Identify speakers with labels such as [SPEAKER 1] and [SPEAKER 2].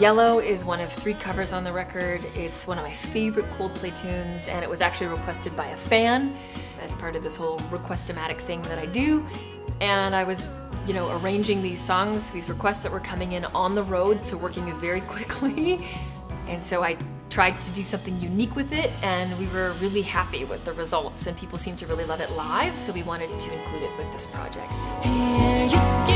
[SPEAKER 1] Yellow is one of 3 covers on the record. It's one of my favorite Coldplay tunes, and it was actually requested by a fan as part of this whole request-o-matic thing that I do. And I was, arranging these songs, these requests that were coming in on the road, so working it very quickly. And so I tried to do something unique with it, and we were really happy with the results, and people seemed to really love it live, so we wanted to include it with this project.